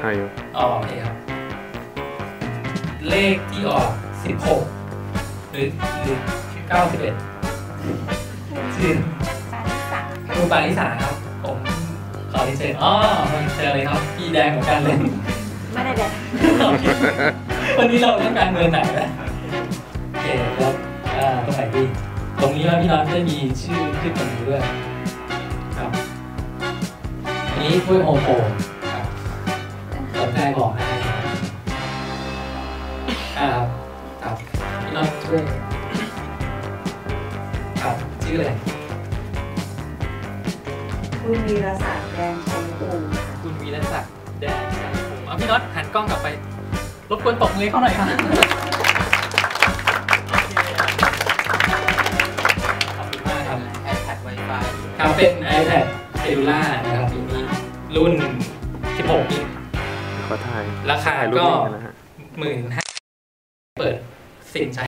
อายุโอเคครับเลขที่ออก16หรือ91ชื่อคุณปาริสาครับผมขอที่เชิญเชิญเลยครับพี่แดงเหมือนกันเลยไม่ได้แดงวันนี้เราต้องการเงินไหนนะโอเคแล้วตรงไหนดีตรงนี้แล้วพี่น้องจะมีชื่อขึ้นตรงนี้ด้วยครับอันนี้ถ้วยโฮมโปรครับสนใจบอกให้ครับพี่น้องช่วยครับชื่ออะไรคุณวีรศักดิ์แดงชมพูคุณวีรศักดิ์แดงชมพูพี่น็อตหันกล้องกลับไปรบกวนตบมือเขาหน่อยครับขอบคุณมากครับ iPad Wi-Fi ครับเป็น iPad Cellular นะครับปีนี้รุ่น16นิ้วขอถ่ายราคาก็15,000เปิดสินใช้